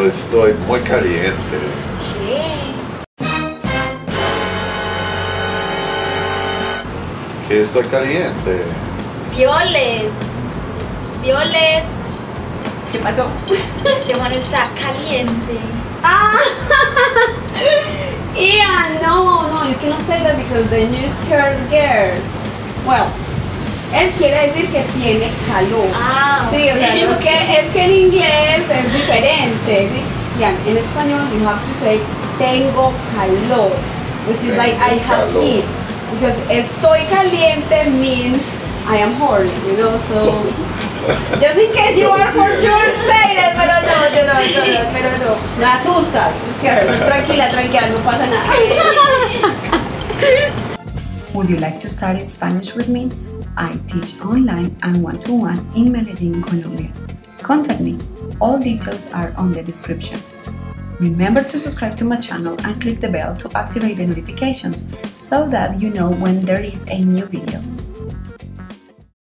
estoy muy caliente. ¿Qué? ¿Qué estoy caliente? Violet. Violet. ¿Qué pasó? Este man está caliente. Ah! Yeah, no, you cannot say that because then you scare girls. Well, él quiere decir que tiene calor. Ah, Sí, o sea, ok, no ok. es que en inglés es diferente, ¿sí? Yeah, en español you have to say tengo calor, which is like I have calor. heat. Because estoy caliente means I am horny, you know, so just in case you are for sure say that, pero no. Me asustas, tranquila, no pasa nada. Would you like to study Spanish with me? I teach online and one-to-one in Medellin, Colombia. Contact me. All details are on the description. Remember to subscribe to my channel and click the bell to activate the notifications so that you know when there is a new video.